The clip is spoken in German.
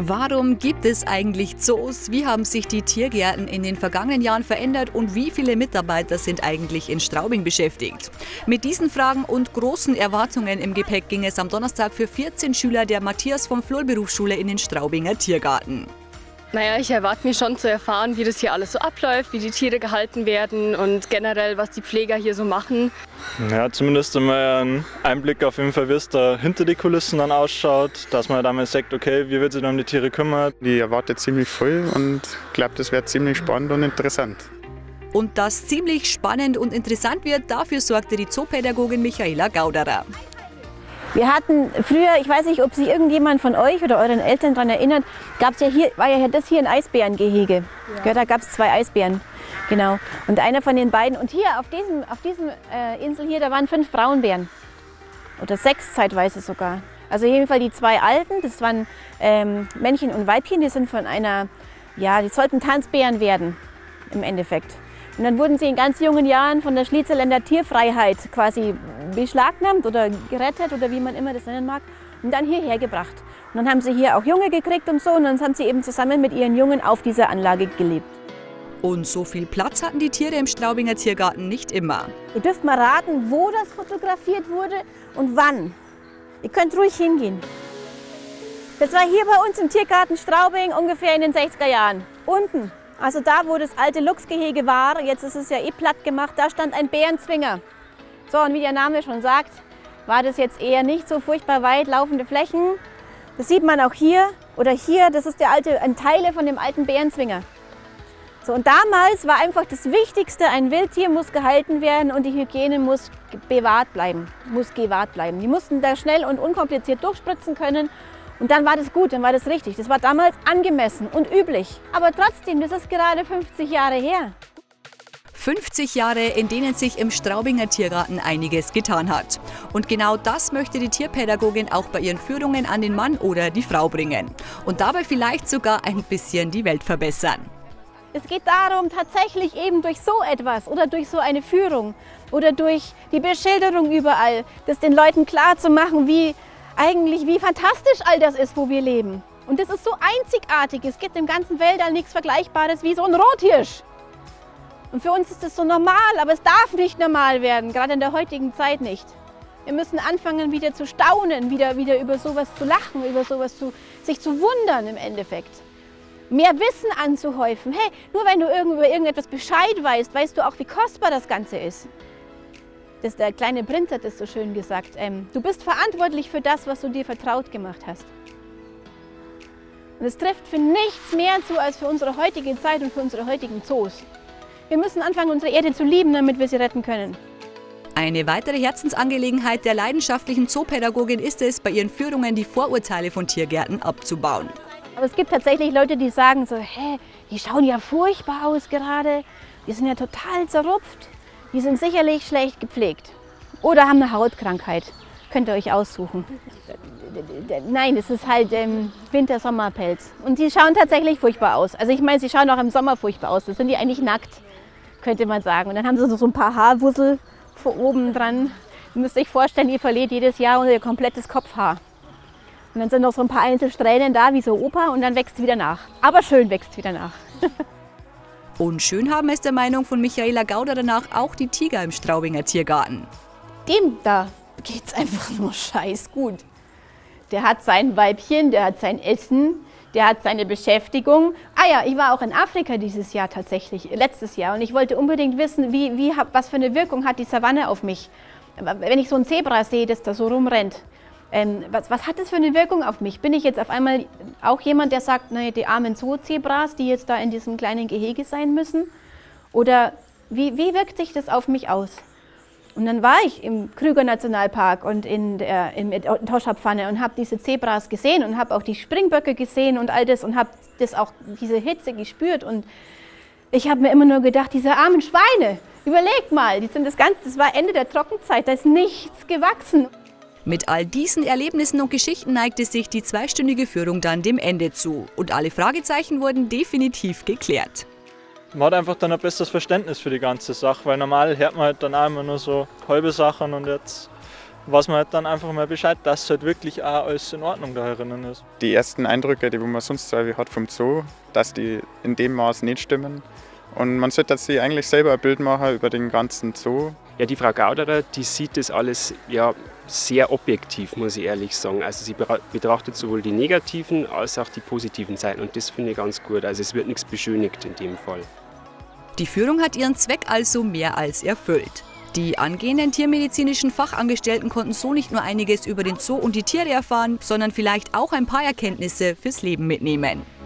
Warum gibt es eigentlich Zoos? Wie haben sich die Tiergärten in den vergangenen Jahren verändert und wie viele Mitarbeiter sind eigentlich in Straubing beschäftigt? Mit diesen Fragen und großen Erwartungen im Gepäck ging es am Donnerstag für 14 Schüler der Matthias von Flohl Berufsschule in den Straubinger Tiergarten. Naja, ich erwarte mir schon zu erfahren, wie das hier alles so abläuft, wie die Tiere gehalten werden und generell, was die Pfleger hier so machen. Ja, zumindest einmal einen Einblick auf jeden Fall, wie es da hinter die Kulissen dann ausschaut, dass man da mal sagt, okay, wie wird sich dann um die Tiere kümmern. Ich erwarte ziemlich viel und glaube, das wird ziemlich spannend und interessant. Und dass ziemlich spannend und interessant wird, dafür sorgte die Zoopädagogin Michaela Gauderer. Wir hatten früher, ich weiß nicht, ob sich irgendjemand von euch oder euren Eltern daran erinnert, gab's ja hier, war ja das hier ein Eisbärengehege. Ja. Da gab es 2 Eisbären, genau. Und einer von den beiden, und hier auf diesem Insel hier, da waren 5 Braunbären. Oder 6 zeitweise sogar. Also jedenfalls die 2 Alten, das waren Männchen und Weibchen, die sind von einer, ja, die sollten Tanzbären werden im Endeffekt. Und dann wurden sie in ganz jungen Jahren von der Schliezerländer Tierfreiheit quasi beschlagnahmt oder gerettet oder wie man immer das nennen mag und dann hierher gebracht. Und dann haben sie hier auch Junge gekriegt und so und dann haben sie eben zusammen mit ihren Jungen auf dieser Anlage gelebt. Und so viel Platz hatten die Tiere im Straubinger Tiergarten nicht immer. Ihr dürft mal raten, wo das fotografiert wurde und wann. Ihr könnt ruhig hingehen. Das war hier bei uns im Tiergarten Straubing ungefähr in den 60er Jahren. Unten. Also da, wo das alte Luchsgehege war, jetzt ist es ja platt gemacht, da stand ein Bärenzwinger. So, und wie der Name schon sagt, war das jetzt eher nicht so furchtbar weit laufende Flächen. Das sieht man auch hier oder hier, das ist ein Teil von dem alten Bärenzwinger. So, und damals war einfach das Wichtigste, ein Wildtier muss gehalten werden und die Hygiene muss gewahrt bleiben. Die mussten da schnell und unkompliziert durchspritzen können. Und dann war das gut, dann war das richtig. Das war damals angemessen und üblich. Aber trotzdem, das ist gerade 50 Jahre her. 50 Jahre, in denen sich im Straubinger Tiergarten einiges getan hat. Und genau das möchte die Tierpädagogin auch bei ihren Führungen an den Mann oder die Frau bringen. Und dabei vielleicht sogar ein bisschen die Welt verbessern. Es geht darum, tatsächlich eben durch so etwas oder durch so eine Führung oder durch die Beschilderung überall, das den Leuten klar zu machen, wie fantastisch all das ist, wo wir leben. Und das ist so einzigartig. Es gibt im ganzen Weltall nichts Vergleichbares wie so ein Rothirsch. Und für uns ist das so normal, aber es darf nicht normal werden, gerade in der heutigen Zeit nicht. Wir müssen anfangen, wieder zu staunen, wieder über sowas zu lachen, über sowas sich zu wundern im Endeffekt. Mehr Wissen anzuhäufen. Hey, nur wenn du über irgendetwas Bescheid weißt, weißt du auch, wie kostbar das Ganze ist. Der kleine Prinz hat es so schön gesagt, du bist verantwortlich für das, was du dir vertraut gemacht hast. Und es trifft für nichts mehr zu als für unsere heutige Zeit und für unsere heutigen Zoos. Wir müssen anfangen, unsere Erde zu lieben, damit wir sie retten können. Eine weitere Herzensangelegenheit der leidenschaftlichen Zoopädagogin ist es, bei ihren Führungen die Vorurteile von Tiergärten abzubauen. Aber es gibt tatsächlich Leute, die sagen so, hä, die schauen ja furchtbar aus gerade, die sind ja total zerrupft. Die sind sicherlich schlecht gepflegt oder haben eine Hautkrankheit. Könnt ihr euch aussuchen. Nein, es ist halt Winter-Sommerpelz. Und die schauen tatsächlich furchtbar aus. Also ich meine, sie schauen auch im Sommer furchtbar aus. Das sind die eigentlich nackt, könnte man sagen. Und dann haben sie so ein paar Haarwussel vor oben dran. Ihr müsst euch vorstellen, ihr verliert jedes Jahr unser komplettes Kopfhaar. Und dann sind noch so ein paar Einzelsträhnen da, wie so Opa, und dann wächst es wieder nach. Aber schön wächst es wieder nach. Und schön haben es der Meinung von Michaela Gauderer nach auch die Tiger im Straubinger Tiergarten. Dem da geht's einfach nur scheiß gut. Der hat sein Weibchen, der hat sein Essen, der hat seine Beschäftigung. Ah ja, ich war auch in Afrika dieses Jahr tatsächlich, letztes Jahr. Und ich wollte unbedingt wissen, was für eine Wirkung hat die Savanne auf mich. Wenn ich so ein Zebra sehe, das da so rumrennt. Was hat das für eine Wirkung auf mich? Bin ich jetzt auf einmal auch jemand, der sagt, naja, die armen Zoozebras, die jetzt da in diesem kleinen Gehege sein müssen? Oder wie wirkt sich das auf mich aus? Und dann war ich im Krüger Nationalpark und in Toschapfanne und habe diese Zebras gesehen und habe auch die Springböcke gesehen und all das und habe auch diese Hitze gespürt. Und ich habe mir immer nur gedacht, diese armen Schweine, überlegt mal, das war Ende der Trockenzeit, da ist nichts gewachsen. Mit all diesen Erlebnissen und Geschichten neigte sich die 2-stündige Führung dann dem Ende zu. Und alle Fragezeichen wurden definitiv geklärt. Man hat einfach dann ein besseres Verständnis für die ganze Sache, weil normal hört man halt dann auch immer nur so halbe Sachen und jetzt weiß man halt dann einfach mal Bescheid, dass halt wirklich auch alles in Ordnung da herinnen ist. Die ersten Eindrücke, die man sonst so hat vom Zoo, dass die in dem Maß nicht stimmen. Und man sollte sich eigentlich selber ein Bild machen über den ganzen Zoo. Ja, die Frau Gauderer, die sieht das alles ja sehr objektiv, muss ich ehrlich sagen. Also sie betrachtet sowohl die negativen als auch die positiven Seiten und das finde ich ganz gut. Also es wird nichts beschönigt in dem Fall. Die Führung hat ihren Zweck also mehr als erfüllt. Die angehenden tiermedizinischen Fachangestellten konnten so nicht nur einiges über den Zoo und die Tiere erfahren, sondern vielleicht auch ein paar Erkenntnisse fürs Leben mitnehmen.